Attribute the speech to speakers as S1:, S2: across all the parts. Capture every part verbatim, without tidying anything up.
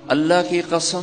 S1: اللہ کی قسم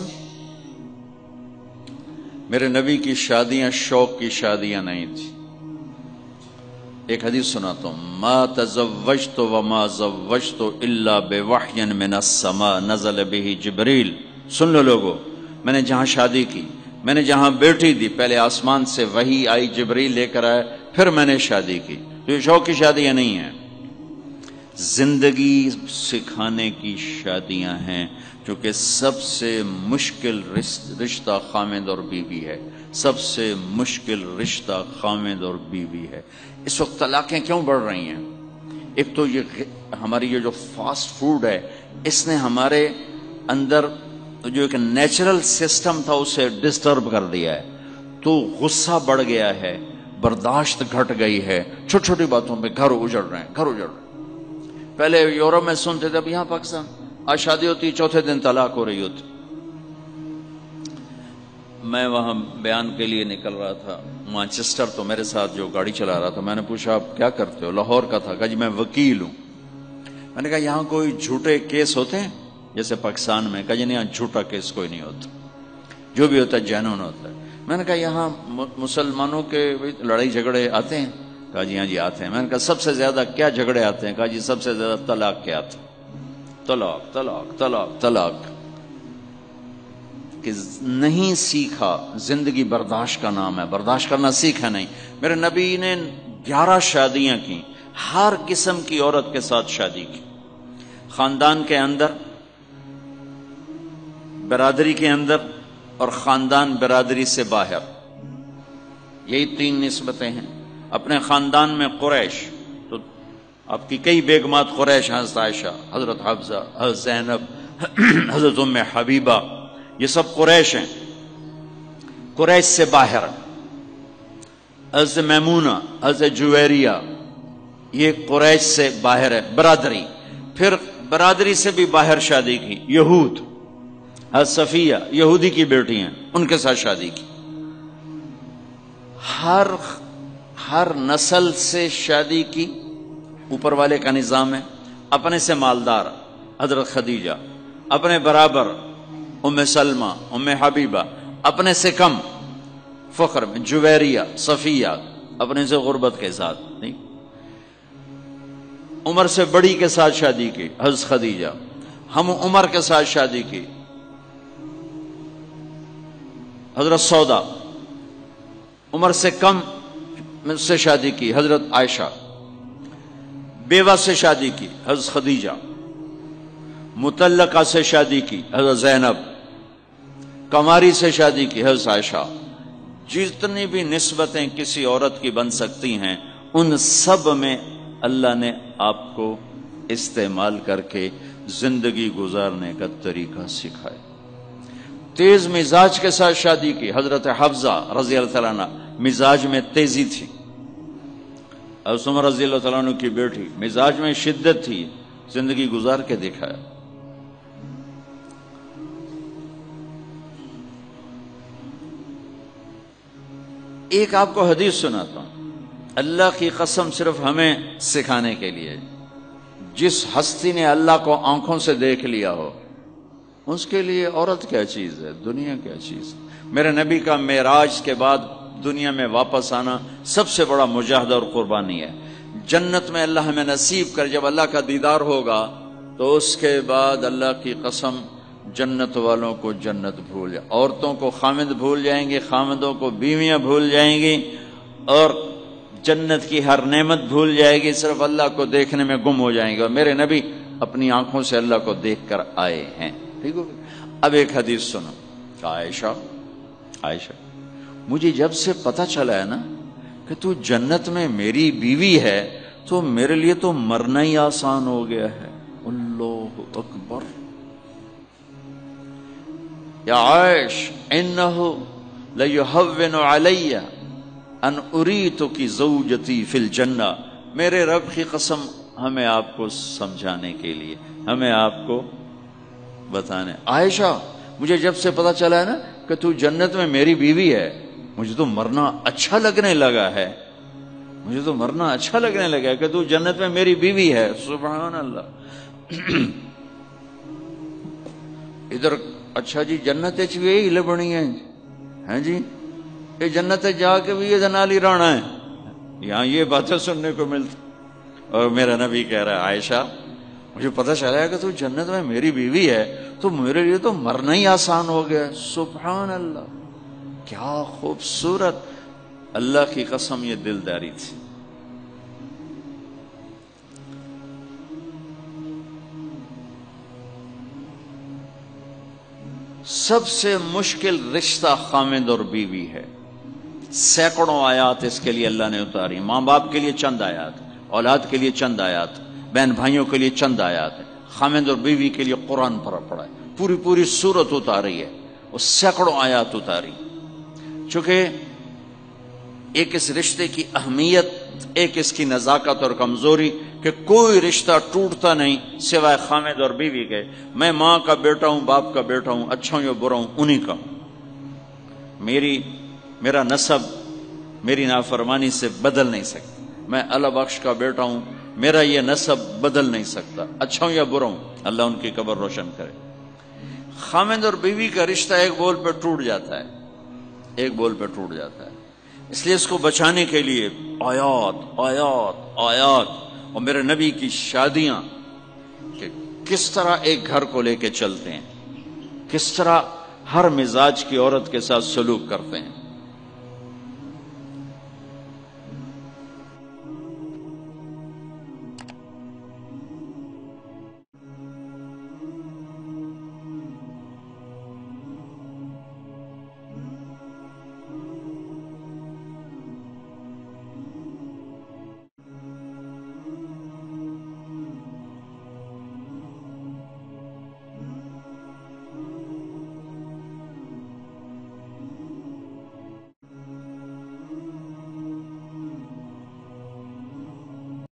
S1: میرے نبی کی شادیاں شوق کی شادیاں نہیں تھی. ایک حدیث سناتا ہوں، ما تزوجت وما زوجت الا بوحی من السماء نزل به جبریل. سن لو لوگو، میں نے جہاں شادی کی، میں نے جہاں بیٹی دی، پہلے آسمان سے وحی آئی، جبریل لے کر آئے، پھر میں نے شادی کی. تو یہ شوق کی شادیاں نہیں ہیں، زندگی سکھانے کی شادیاں ہیں، کیونکہ سب سے مشکل رشتہ خامد اور بیوی ہے. سب سے مشکل رشتہ خامد اور بیوی ہے. اس وقت طلاقیں کیوں بڑھ رہی ہیں؟ ایک تو یہ ہماری یہ جو فاسٹ فوڈ ہے، اس نے ہمارے اندر جو ایک نیچرل سسٹم تھا اسے ڈسٹرب کر دیا ہے. تو غصہ بڑھ گیا ہے، برداشت گھٹ گئی ہے، چھوٹی چھوٹی باتوں پہ گھر اجڑ رہے ہیں گھر اجڑ رہے ہیں. پہلے یورپ میں سنتے تھے، اب یہاں پاکستان آج شادی ہوتی چوتھے دن طلاق ہو رہی ہوتی. میں وہاں بیان کے لیے نکل رہا تھا مانچسٹر، تو میرے ساتھ جو گاڑی چلا رہا تھا، میں نے پوچھا آپ کیا کرتے ہو؟ لاہور کا تھا. کہا جی میں وکیل ہوں. میں نے کہا یہاں کوئی جھوٹے کیس ہوتے ہیں جیسے پاکستان میں؟ کہا جی نہیں، یہاں جھوٹا کیس کوئی نہیں ہوتا، جو بھی ہوتا ہے جینون ہوتا ہے. میں نے کہا یہاں مسلمانوں کے لڑائی جھگڑے آتے ہیں؟ کہا جی ہاں جی آتے ہیں. میں نے کہا سب سے زیادہ کیا جھگڑے آتے ہیں؟ کہا جی سب سے زیادہ طلاق کے آتے ہیں. طلاق طلاق طلاق طلاق. کہ نہیں سیکھا، زندگی برداشت کا نام ہے، برداشت کرنا سیکھا نہیں. میرے نبی نے گیارہ شادیاں کی، ہر قسم کی عورت کے ساتھ شادی کی، خاندان کے اندر، برادری کے اندر، اور خاندان برادری سے باہر. یہی تین نسبتیں ہیں. اپنے خاندان میں قریش، تو آپ کی کئی بیگمات قریش، حضرت عائشہ، حضرت حفصہ، حضرت زینب، حضرت ام حبیبہ، یہ سب قریش ہیں. قریش سے باہر حضرت میمونہ، حضرت جویریہ، یہ قریش سے باہر ہے برادری. پھر برادری سے بھی باہر شادی کی، یہود، حضرت صفیہ یہودی کی بیٹی ہیں، ان کے ساتھ شادی کی. ہر ہر نسل سے شادی کی، اوپر والے کا نظام ہے. اپنے سے مالدار حضرت خدیجہ، اپنے برابر ام سلمہ، ام حبیبہ، اپنے سے کم فخر میں جویریہ، صفیہ، اپنے سے غربت کے ساتھ نہیں. عمر سے بڑی کے ساتھ شادی کی حضرت خدیجہ، ہم عمر کے ساتھ شادی کی حضرت سودا، عمر سے کم سے شادی کی حضرت عائشہ، بیوہ سے شادی کی حضرت خدیجہ، مطلقہ سے شادی کی حضرت زینب، کماری سے شادی کی حضرت عائشہ. جتنی بھی نسبتیں کسی عورت کی بن سکتی ہیں، ان سب میں اللہ نے آپ کو استعمال کر کے زندگی گزارنے کا طریقہ سکھایا. تیز مزاج کے ساتھ شادی کی حضرت حفصہ رضی اللہ تعالیٰ عنہ، مزاج میں تیزی تھی. حضرت عمر رضی اللہ تعالیٰ عنہ کی بیٹی، مزاج میں شدت تھی، زندگی گزار کے دکھایا. ایک آپ کو حدیث سناتا ہوں، اللہ کی قسم صرف ہمیں سکھانے کے لیے. جس ہستی نے اللہ کو آنکھوں سے دیکھ لیا ہو، اس کے لیے عورت کیا چیز ہے، دنیا کیا چیز ہے. میرے نبی کا معراج کے بعد دنیا میں واپس آنا سب سے بڑا مجاہدہ اور قربانی ہے. جنت میں اللہ ہمیں نصیب کر، جب اللہ کا دیدار ہوگا تو اس کے بعد اللہ کی قسم جنت والوں کو جنت بھول جائے، عورتوں کو خامد بھول جائیں گے، خامدوں کو بیویاں بھول جائیں گی، اور جنت کی ہر نعمت بھول جائے گی، صرف اللہ کو دیکھنے میں گم ہو جائیں گے. اور میرے نبی اپنی آنکھوں سے اللہ کو دیکھ کر آئے ہیں. ٹھیک ہو؟ اب ایک حدیث سنو. عائشہ عائشہ مجھے جب سے پتہ چلا ہے نا کہ تو جنت میں میری بیوی ہے، تو میرے لیے تو مرنا ہی آسان ہو گیا ہے. اللہ اکبر. یا عائش انہ لیہون علی ان اریتک زوجتی فی الجنہ. میرے رب کی قسم، ہمیں آپ کو سمجھانے کے لیے، ہمیں آپ کو بتانے. عائشہ مجھے جب سے پتا چلا ہے نا کہ تو جنت میں میری بیوی ہے، مجھے تو مرنا اچھا لگنے لگا ہے، مجھے تو مرنا اچھا لگنے لگا ہے کہ تو جنت میں میری بیوی ہے. سبحان اللہ. ادھر اچھا جی جنت چ بھی یہی لبنی ہے ہیں جی، یہ جنت جا کے بھی یہ نال ہی رہنا ہے، یہاں یہ باتیں سننے کو ملتی۔ اور میرا نبی کہہ رہا ہے عائشہ مجھے پتہ چلا ہے کہ تو جنت میں میری بیوی ہے تو میرے لیے تو مرنا ہی آسان ہو گیا۔ سبحان اللہ، کیا خوبصورت، اللہ کی قسم یہ دلداری تھی۔ سب سے مشکل رشتہ خامند اور بیوی ہے، سینکڑوں آیات اس کے لیے اللہ نے اتاری، ماں باپ کے لیے چند آیات، اولاد کے لیے چند آیات، بہن بھائیوں کے لیے چند آیات، خامند اور بیوی کے لیے قرآن پر پڑا ہے، پوری پوری سورت اتاری ہے، وہ سینکڑوں آیات اتاری۔ چونکہ ایک اس رشتے کی اہمیت، ایک اس کی نزاکت اور کمزوری کہ کوئی رشتہ ٹوٹتا نہیں سوائے خامد اور بیوی کے۔ میں ماں کا بیٹا ہوں، باپ کا بیٹا ہوں، اچھا ہوں یا برا ہوں، انہی کا ہوں۔ میری میرا نسب میری نافرمانی سے بدل نہیں سکتا، میں اللہ بخش کا بیٹا ہوں، میرا یہ نسب بدل نہیں سکتا، اچھا ہوں یا برا ہوں، اللہ ان کی قبر روشن کرے۔ خامد اور بیوی کا رشتہ ایک بول پہ ٹوٹ جاتا ہے، ایک بول پہ ٹوٹ جاتا ہے، اس لیے اس کو بچانے کے لیے آیات آیات آیات، اور میرے نبی کی شادیاں کہ کس طرح ایک گھر کو لے کے چلتے ہیں، کس طرح ہر مزاج کی عورت کے ساتھ سلوک کرتے ہیں۔